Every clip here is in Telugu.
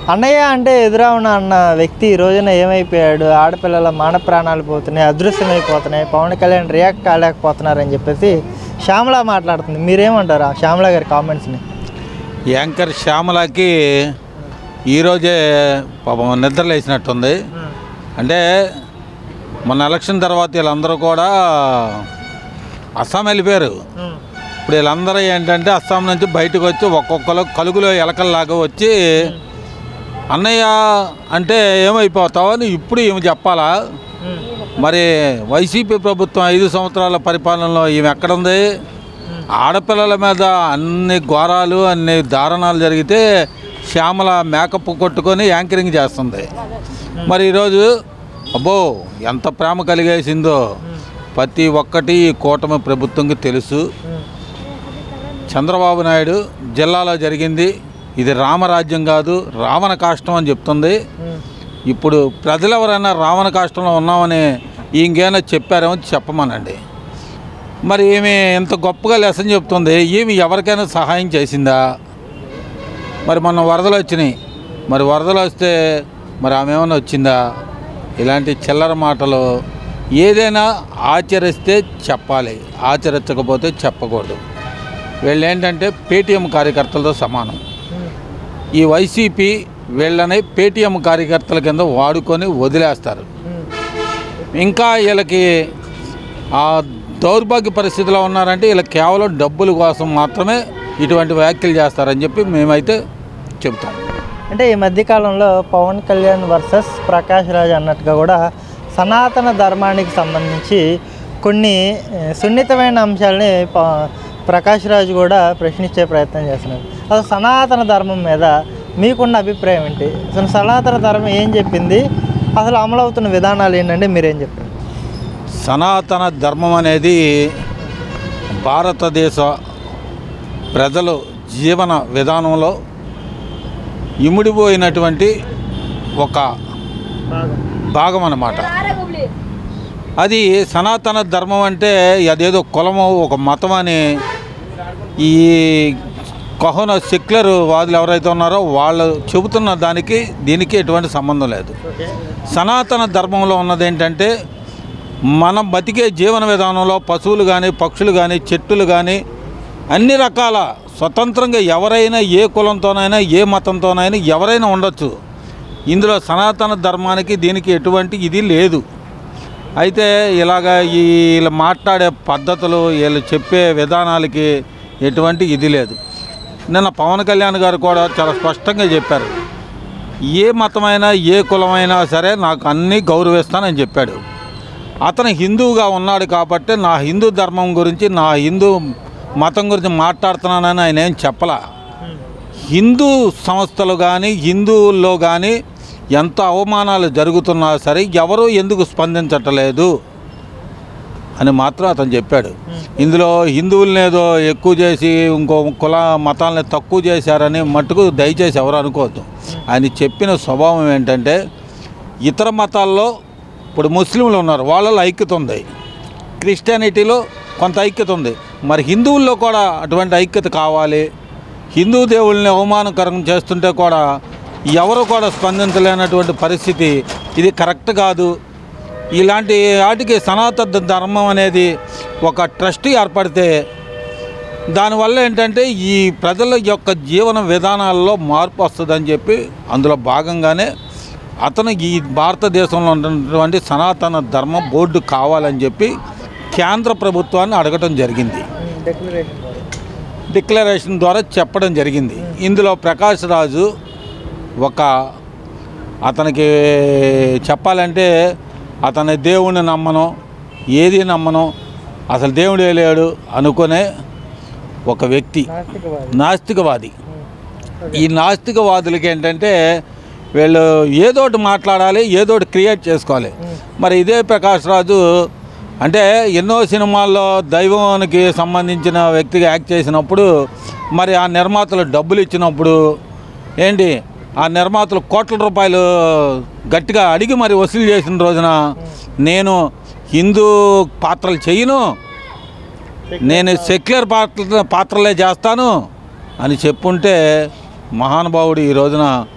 అన్నయ్య అంటే ఎదురవున అన్న వ్యక్తి ఈ రోజున ఏమైపోయాడు, ఆడపిల్లల మాన ప్రాణాలు పోతున్నాయి, అదృశ్యమైపోతున్నాయి, పవన్ కళ్యాణ్ రియాక్ట్ కాలేకపోతున్నారని చెప్పేసి శ్యామల మాట్లాడుతుంది. మీరేమంటారు ఆ శ్యామల గారి కామెంట్స్ని? యాంకర్ శ్యామలకి ఈరోజే పాపం నిద్రలేసినట్టుంది. అంటే మొన్న ఎలక్షన్ తర్వాత వీళ్ళందరూ కూడా అస్సాం వెళ్ళిపోయారు. ఇప్పుడు వీళ్ళందరూ ఏంటంటే అస్సాం నుంచి బయటకు వచ్చి ఒక్కొక్కరు కలుగులో ఎలకల్లాగా వచ్చి అన్నయ్య అంటే ఏమైపోతావు అని ఇప్పుడు ఈమె చెప్పాలా? మరి వైసీపీ ప్రభుత్వం 5 సంవత్సరాల పరిపాలనలో ఈమె ఎక్కడుంది? ఆడపిల్లల మీద అన్ని ఘోరాలు అన్ని దారుణాలు జరిగితే శ్యామల మేకప్ కొట్టుకొని యాంకరింగ్ చేస్తుంది. మరి ఈరోజు అబ్బో ఎంత ప్రేమ కలిగేసిందో ప్రతి ఒక్కటి కూటమి ప్రభుత్వంకి తెలుసు. చంద్రబాబు నాయుడు జిల్లాలో జరిగింది ఇది రామరాజ్యం కాదు, రావణ కాష్టం అని చెప్తుంది. ఇప్పుడు ప్రజలు ఎవరైనా రావణ కాష్టంలో ఉన్నామని ఇంకేమైనా చెప్పారేమో చెప్పమనండి. మరి ఈమె ఇంత గొప్పగా లెసన్ చెప్తుంది, ఈమె ఎవరికైనా సహాయం చేసిందా? మరి మొన్న వరదలు వచ్చినాయి, మరి వరదలు వస్తే మరి ఆమె ఏమైనా వచ్చిందా? ఇలాంటి చిల్లర మాటలు ఏదైనా ఆచరిస్తే చెప్పాలి, ఆచరించకపోతే చెప్పకూడదు. వీళ్ళు ఏంటంటే పేటీఎం కార్యకర్తలతో సమానం. ఈ వైసీపీ వీళ్ళని పేటీఎం కార్యకర్తల కింద వాడుకొని వదిలేస్తారు. ఇంకా వీళ్ళకి ఆ దౌర్భాగ్య పరిస్థితిలో ఉన్నారంటే వీళ్ళ కేవలం డబ్బుల కోసం మాత్రమే ఇటువంటి వ్యాఖ్యలు చేస్తారని చెప్పి మేమైతే చెబుతాం. అంటే ఈ మధ్యకాలంలో పవన్ కళ్యాణ్ వర్సెస్ ప్రకాష్ రాజ్ అన్నట్టుగా కూడా సనాతన ధర్మానికి సంబంధించి కొన్ని సున్నితమైన అంశాలని ప్రకాష్ రాజ్ కూడా ప్రశ్నించే ప్రయత్నం చేస్తున్నారు. అసలు సనాతన ధర్మం మీద మీకున్న అభిప్రాయం ఏంటి? అసలు సనాతన ధర్మం ఏం చెప్పింది, అసలు అమలవుతున్న విధానాలు ఏంటంటే మీరేం చెప్పారు? సనాతన ధర్మం అనేది భారతదేశ ప్రజలు జీవన విధానంలో ఇముడిపోయినటువంటి ఒక భాగం అన్నమాట. అది సనాతన ధర్మం అంటే అదేదో కులము ఒక మతం అని ఈ కహోన సెక్యులర్ వాదులు ఎవరైతే ఉన్నారో వాళ్ళు చెబుతున్న దానికి దీనికి ఎటువంటి సంబంధం లేదు. సనాతన ధర్మంలో ఉన్నది ఏంటంటే మనం బతికే జీవన విధానంలో పశువులు కానీ పక్షులు కానీ చెట్టులు కానీ అన్ని రకాల స్వతంత్రంగా ఎవరైనా ఏ కులంతోనైనా ఏ మతంతోనైనా ఎవరైనా ఉండొచ్చు. ఇందులో సనాతన ధర్మానికి దీనికి ఎటువంటి ఇది లేదు. అయితే ఇలాగా వీళ్ళు మాట్లాడే పద్ధతులు వీళ్ళు చెప్పే విధానాలకి ఎటువంటి ఇది లేదు. నిన్న పవన్ కళ్యాణ్ గారు కూడా చాలా స్పష్టంగా చెప్పారు, ఏ మతమైనా ఏ కులమైనా సరే నాకు అన్నీ గౌరవిస్తానని చెప్పాడు. అతను హిందువుగా ఉన్నాడు కాబట్టి నా హిందూ ధర్మం గురించి నా హిందూ మతం గురించి మాట్లాడుతున్నానని ఆయన ఏం చెప్పలా. హిందూ సంస్థలు కానీ హిందువుల్లో కానీ ఎంత అవమానాలు జరుగుతున్నా సరే ఎవరూ ఎందుకు స్పందించట్లేదు అని మాత్రం అతను చెప్పాడు. ఇందులో హిందువుల్ని ఏదో ఎక్కువ చేసి ఇంకో కుల మతాలని తక్కువ చేశారని మట్టుకు దయచేసి ఎవరు అనుకోవద్దు. ఆయన చెప్పిన స్వభావం ఏంటంటే ఇతర మతాల్లో ఇప్పుడు ముస్లింలు ఉన్నారు, వాళ్ళలో ఐక్యత ఉంది, క్రిస్టియానిటీలో కొంత ఐక్యత ఉంది, మరి హిందువుల్లో కూడా అటువంటి ఐక్యత కావాలి. హిందూ దేవుళ్ళని అవమానకరం చేస్తుంటే కూడా ఎవరు కూడా స్పందించలేనటువంటి పరిస్థితి, ఇది కరెక్ట్ కాదు. ఇలాంటి వాటికి సనాతన ధర్మం అనేది ఒక ట్రస్ట్ ఏర్పడితే దానివల్ల ఏంటంటే ఈ ప్రజల యొక్క జీవన విధానాల్లో మార్పు వస్తుందని చెప్పి అందులో భాగంగానే అతను ఈ భారతదేశంలో ఉన్నటువంటి సనాతన ధర్మ బోర్డు కావాలని చెప్పి కేంద్ర ప్రభుత్వాన్ని అడగటం జరిగింది, డిక్లరేషన్ ద్వారా చెప్పడం జరిగింది. ఇందులో ప్రకాష్ రాజు ఒక అతనికి చెప్పాలంటే అతని దేవుణ్ణి నమ్మను, ఏది నమ్మను, అసలు దేవుడే లేడు అనుకునే ఒక వ్యక్తి, నాస్తికవాది. ఈ నాస్తికవాదులకి ఏంటంటే వీళ్ళు ఏదోటి మాట్లాడాలి, ఏదోటి క్రియేట్ చేసుకోవాలి. మరి ఇదే ప్రకాష్ రాజు అంటే ఎన్నో సినిమాల్లో దైవానికి సంబంధించిన వ్యక్తిగా యాక్ట్ చేసినప్పుడు మరి ఆ నిర్మాతలు డబ్బులు ఇచ్చినప్పుడు ఏంటి ఆ నిర్మాతలు కోట్ల రూపాయలు గట్టిగా అడిగి మరి వసూలు చేసిన రోజున నేను హిందూ పాత్రలు చేయను, నేను సెక్యులర్ పాత్రలే చేస్తాను అని చెప్పుంటే మహానుభావుడు ఈ రోజున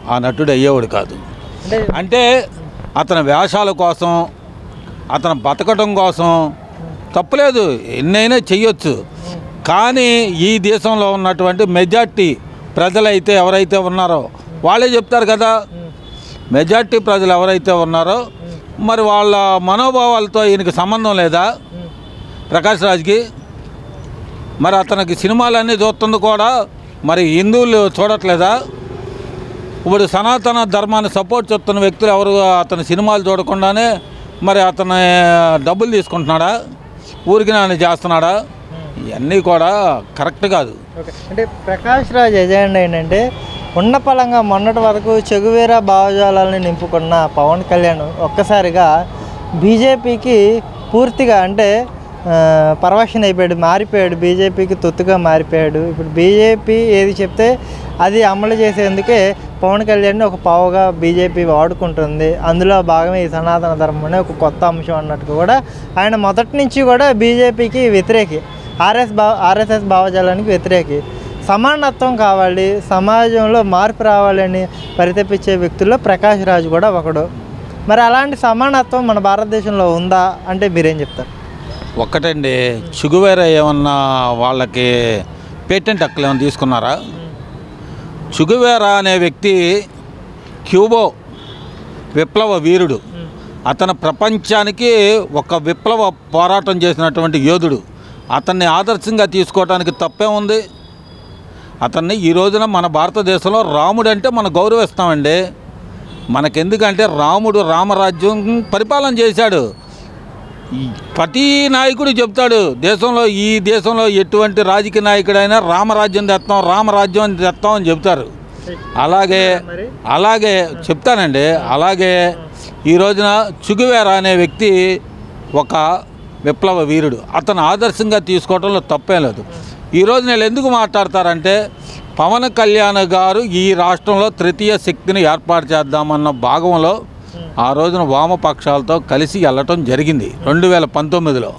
ఆ నటుడు అయ్యేవాడు కాదు. అంటే అతని వేషాల కోసం, అతను బతకడం కోసం తప్పులేదు, ఎన్నైనా చెయ్యొచ్చు. కానీ ఈ దేశంలో ఉన్నటువంటి మెజార్టీ ప్రజలైతే ఎవరైతే ఉన్నారో వాళ్ళే చెప్తారు కదా, మెజార్టీ ప్రజలు ఎవరైతే ఉన్నారో మరి వాళ్ళ మనోభావాలతో ఈయనకి సంబంధం లేదా ప్రకాష్ రాజ్కి? మరి అతనికి సినిమాలన్నీ చూస్తుంది కూడా మరి హిందువులు చూడట్లేదా? ఇప్పుడు సనాతన ధర్మాన్ని సపోర్ట్ చేస్తున్న వ్యక్తులు ఎవరు అతని సినిమాలు చూడకుండానే మరి అతను డబ్బులు తీసుకుంటున్నాడా, ఊరికి నాన్న చేస్తున్నాడా? ఇవన్నీ కూడా కరెక్ట్ కాదు. అంటే ప్రకాష్ రాజ్ ఎజెండా ఏంటంటే ఉన్నపలంగా మొన్నటి వరకు చెగువేరా భావజాలాలను నింపుకున్న పవన్ కళ్యాణ్ ఒక్కసారిగా బీజేపీకి పూర్తిగా అంటే పరవశన అయిపోయాడు, మారిపోయాడు, బీజేపీకి తొత్తుగా మారిపోయాడు. ఇప్పుడు బీజేపీ ఏది చెప్తే అది అమలు చేసేందుకే పవన్ కళ్యాణ్ని ఒక పావుగా బీజేపీ వాడుకుంటుంది. అందులో భాగమే ఈ సనాతన ధర్మం అనే ఒక కొత్త అంశం అన్నట్టు కూడా ఆయన మొదటి నుంచి కూడా బీజేపీకి వ్యతిరేకి, ఆర్ఎస్ఎస్ భావజాలానికి వ్యతిరేకి. సమానత్వం కావాలి, సమాజంలో మార్పు రావాలని పరితపించే వ్యక్తుల్లో ప్రకాష్ రాజ్ కూడా ఒకడు. మరి అలాంటి సమానత్వం మన భారతదేశంలో ఉందా అంటే మీరేం చెప్తారు? ఒక్కటండి, చెగువేరా ఏమన్నా వాళ్ళకి పేటెంట్ హక్కులు ఏమైనా తీసుకున్నారా? చెగువేరా అనే వ్యక్తి క్యూబో విప్లవ వీరుడు. అతను ప్రపంచానికి ఒక విప్లవ పోరాటం చేసినటువంటి యోధుడు. అతన్ని ఆదర్శంగా తీసుకోవడానికి తప్పే ఉంది. అతన్ని ఈ రోజున మన భారతదేశంలో రాముడు అంటే మనం గౌరవిస్తామండి. మనకెందుకంటే రాముడు రామరాజ్యం పరిపాలన చేశాడు. ప్రతి నాయకుడు చెప్తాడు ఈ దేశంలో ఎటువంటి రాజకీయ నాయకుడైనా రామరాజ్యం తెస్తాం అని చెప్తారు. అలాగే చెప్తానండి. అలాగే ఈ రోజున చెగువేరా అనే వ్యక్తి ఒక విప్లవ వీరుడు. అతను ఆదర్శంగా తీసుకోవడంలో తప్పేం లేదు. ఈరోజు నేను ఎందుకు మాట్లాడతారంటే పవన్ కళ్యాణ్ గారు ఈ రాష్ట్రంలో తృతీయ శక్తిని ఏర్పాటు చేద్దామన్న భాగంలో ఆ రోజున వామపక్షాలతో కలిసి వెళ్ళటం జరిగింది 2019లో.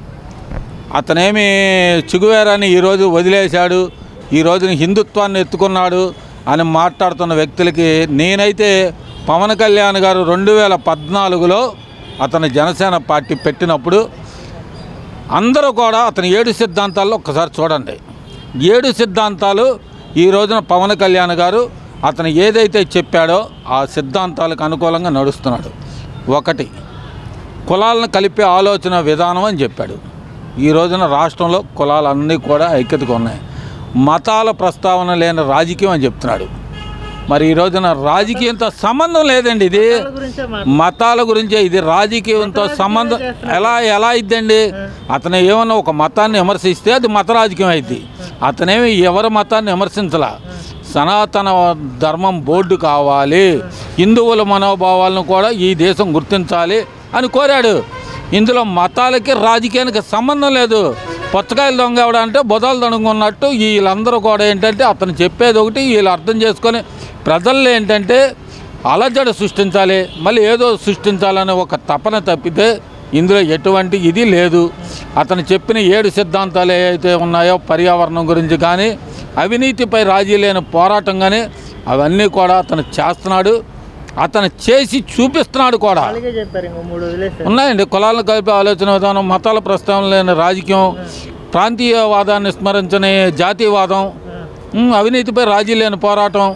అతనేమి చెగువేరాని ఈరోజు వదిలేశాడు, ఈ రోజున హిందుత్వాన్ని ఎత్తుకున్నాడు అని మాట్లాడుతున్న వ్యక్తులకి నేనైతే పవన్ కళ్యాణ్ గారు 2014లో అతను జనసేన పార్టీ పెట్టినప్పుడు అందరూ కూడా అతని 7 సిద్ధాంతాల్లో ఒక్కసారి చూడండి. 7 సిద్ధాంతాలు ఈ రోజున పవన్ కళ్యాణ్ గారు అతను ఏదైతే చెప్పాడో ఆ సిద్ధాంతాలకు అనుకూలంగా నడుస్తున్నాడు. 1, కులాలను కలిపే ఆలోచన విధానం అని చెప్పాడు. ఈ రోజున రాష్ట్రంలో కులాలన్నీ కూడా ఐక్యతగా ఉన్నాయి. మతాల ప్రస్తావన లేని రాజకీయం అని చెప్తున్నాడు. మరి ఈ రోజున రాజకీయంతో సంబంధం లేదండి. ఇది మతాల గురించే, ఇది రాజకీయంతో సంబంధం ఎలా ఇద్దండి? అతను ఏమన్నా ఒక మతాన్ని విమర్శిస్తే అది మత రాజకీయం అయింది. అతనేమి ఎవరి మతాన్ని విమర్శించలా. సనాతన ధర్మం బోర్డు కావాలి, హిందువుల మనోభావాలను కూడా ఈ దేశం గుర్తించాలి అని కోరాడు. ఇందులో మతాలకి రాజకీయానికి సంబంధం లేదు. పుచ్చకాయలు దొంగ ఎవడంటే బుధాలు దొంగన్నట్టు వీళ్ళందరూ కూడా ఏంటంటే అతను చెప్పేది ఒకటి, వీళ్ళు అర్థం చేసుకొని ప్రజల్లో ఏంటంటే అలజడి సృష్టించాలి, మళ్ళీ ఏదో సృష్టించాలనే ఒక తపన తప్పితే ఇందులో ఎటువంటి ఇది లేదు. అతను చెప్పిన 7 సిద్ధాంతాలు ఏవైతే ఉన్నాయో పర్యావరణం గురించి కానీ, అవినీతిపై రాజీ లేని పోరాటం కానీ అవన్నీ కూడా అతను చేస్తున్నాడు. అతను చేసి చూపిస్తున్నాడు కూడా. ఉన్నాయండి, కులాలను కలిపే ఆలోచన విధానం, మతాల ప్రస్తావన లేని రాజకీయం, ప్రాంతీయవాదాన్ని స్మరించని జాతీయవాదం, అవినీతిపై రాజీ లేని పోరాటం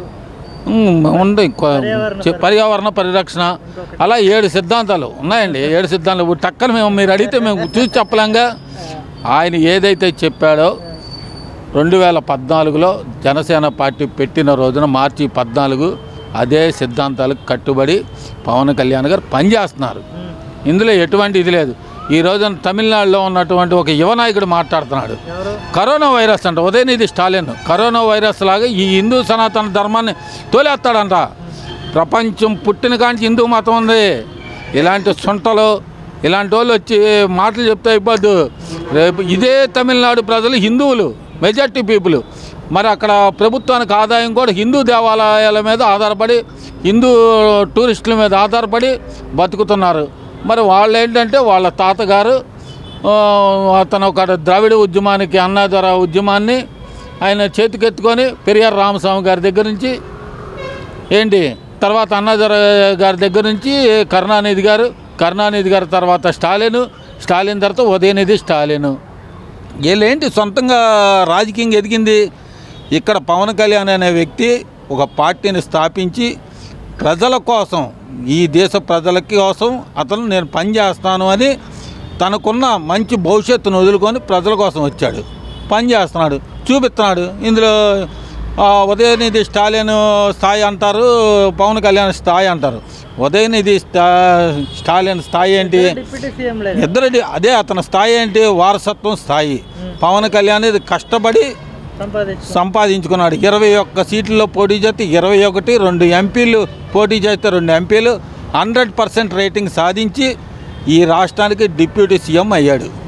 ఉంది, పర్యావరణ పరిరక్షణ, అలా 7 సిద్ధాంతాలు ఉన్నాయండి. 7 సిద్ధాంతాలు టక్కన మీరు అడిగితే మేము చూసి చెప్పలేంగా. ఆయన ఏదైతే చెప్పాడో 2014లో జనసేన పార్టీ పెట్టిన రోజున మార్చి 14 అదే సిద్ధాంతాలకు కట్టుబడి పవన్ కళ్యాణ్ గారు పనిచేస్తున్నారు. ఇందులో ఎటువంటి ఇది లేదు. ఈ రోజున తమిళనాడులో ఉన్నటువంటి ఒక యువ నాయకుడు మాట్లాడుతున్నాడు. కరోనా వైరస్ అంట, ఉదయనిధి స్టాలిన్ కరోనా వైరస్ లాగా ఈ హిందూ సనాతన ధర్మాన్ని తోలేస్తాడంట. ప్రపంచం పుట్టిన కాంచి హిందూ మతం ఉంది. ఇలాంటి సొంటలు ఇలాంటి వాళ్ళు వచ్చి మాటలు చెప్తే అయిపోద్దు. రేపు ఇదే తమిళనాడు ప్రజలు హిందువులు, మెజార్టీ పీపుల్. మరి అక్కడ ప్రభుత్వానికి ఆదాయం కూడా హిందూ దేవాలయాల మీద ఆధారపడి, హిందూ టూరిస్టుల మీద ఆధారపడి బతుకుతున్నారు. మరి వాళ్ళు ఏంటంటే వాళ్ళ తాతగారు అతను ఒక ద్రావిడ ఉద్యమానికి, అన్నాధర ఉద్యమాన్ని ఆయన చేతికెత్తుకొని పెరియార్ రామస్వామి గారి దగ్గర నుంచి ఏంటి తర్వాత అన్నాదురై గారి దగ్గర నుంచి కరుణానిధి గారు తర్వాత స్టాలిన్ తర్వాత ఉదయనిధి స్టాలిన్. వీళ్ళేంటి సొంతంగా రాజకీయంగా ఎదిగింది. ఇక్కడ పవన్ కళ్యాణ్ అనే వ్యక్తి ఒక పార్టీని స్థాపించి ప్రజల కోసం, ఈ దేశ ప్రజల కోసం అతను నేను పనిచేస్తాను అని తనకున్న మంచి భవిష్యత్తును వదులుకొని ప్రజల కోసం వచ్చాడు, పనిచేస్తున్నాడు, చూపిస్తున్నాడు. ఇందులో ఉదయనిధి స్టాలిన్ స్థాయి అంటారు, పవన్ కళ్యాణ్ స్థాయి అంటారు. ఉదయనిధి స్టాలిన్ స్థాయి ఏంటి? ఇద్దరు అదే అతని స్థాయి ఏంటి? వారసత్వం స్థాయి. పవన్ కళ్యాణ్ ఇది కష్టపడి సంపాదించుకున్నాడు. 21 సీట్లలో పోటీ చేస్తే 21, 2 ఎంపీలు పోటీ చేస్తే 2 ఎంపీలు 100% రేటింగ్ సాధించి ఈ రాష్ట్రానికి డిప్యూటీ సీఎం అయ్యాడు.